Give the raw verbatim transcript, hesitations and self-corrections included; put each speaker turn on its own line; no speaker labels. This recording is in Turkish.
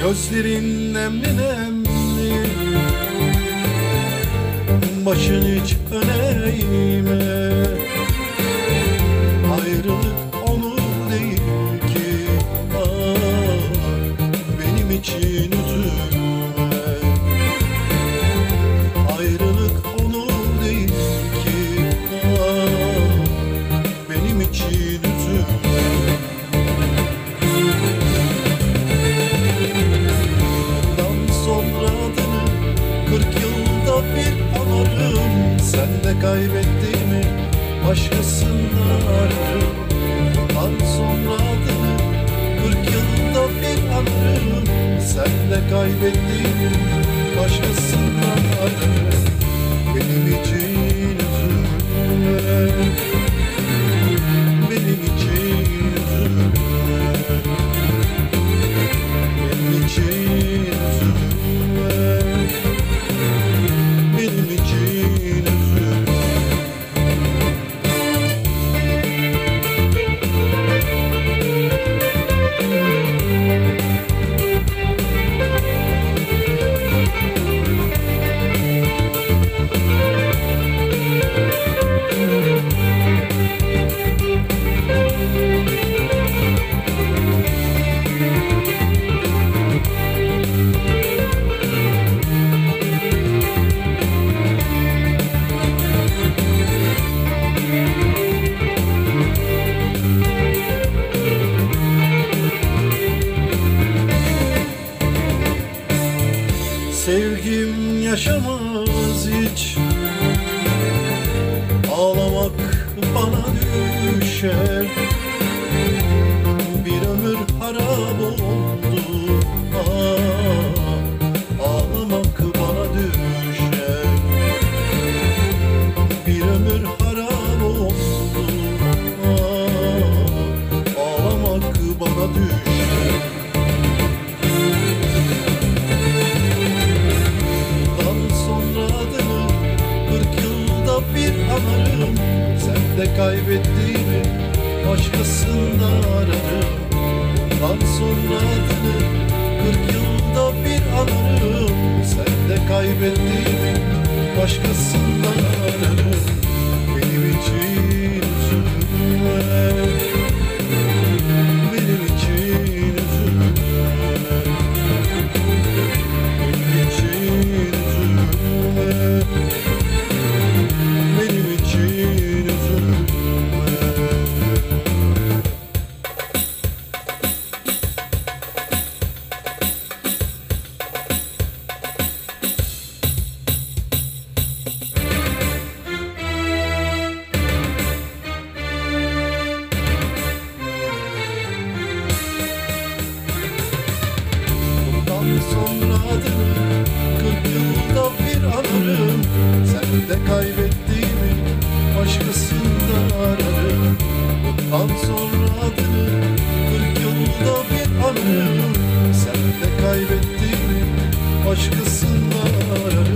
Gözlerin nemli nemli, başın hiç öne eğme. Ayrılık olur değil ki, ah, benim için üzülme. Ayrılık olur değil ki, ah, benim için üzülme. Bundan sonra adını kırk yılda bir anarım. Sen de kaybettiğimi başkasında ararım. Bundan sonra adını kırk yılda bir anarım. Sen de kaybettiğimi başkasında ararım. Benim için üzülme, benim için üzülme, benim için üzülme, benim için üzülme. Sevgim yaşamaz hiç, ağlamak bana düşer. Bir ömür harap oldu, ah, ağlamak bana düşer. Bir ömür harap oldu, ah, ağlamak bana düşer. Bir anarım, sen de kaybettiğimi başkasında ararım. Bundan sonra adını kırk yılda bir anarım. Sen de kaybettiğimi başkasında ararım. Benim için üzülme, benim için üzülme, benim için üzülme, benim için üzülme. Bundan sonra adını kırk yılda bir anarım. Sen de kaybettiğimi başkasında ararım. Bundan sonra adını kırk yılda bir anarım. Sen de kaybettiğimi başkasında ararım.